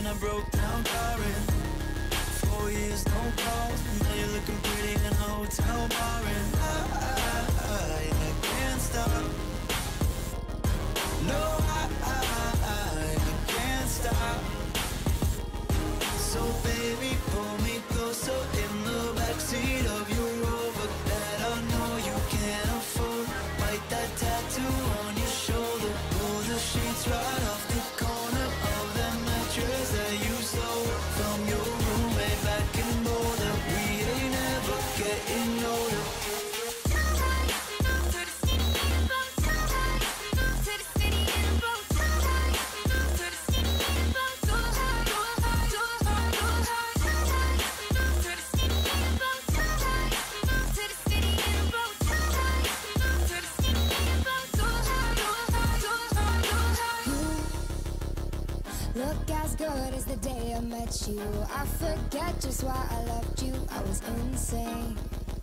in a broke down car and 4 years, no calls. Now you're looking pretty in a hotel bar and I can't stop. No, I can't stop. So baby, pull me closer in the backseat of your Rover that I know you can't afford. Bite that tattoo on your shoulder. Pull the sheets right off the corner of that mattress that you stole from your roommate back in Boulder. We ain't never getting older. Look as good as the day I met you. I forget just why I left you. I was insane.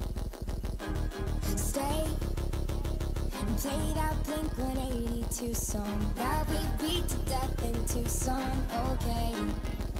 Stay and play that Blink-182 song that we beat to death in Tucson. Okay.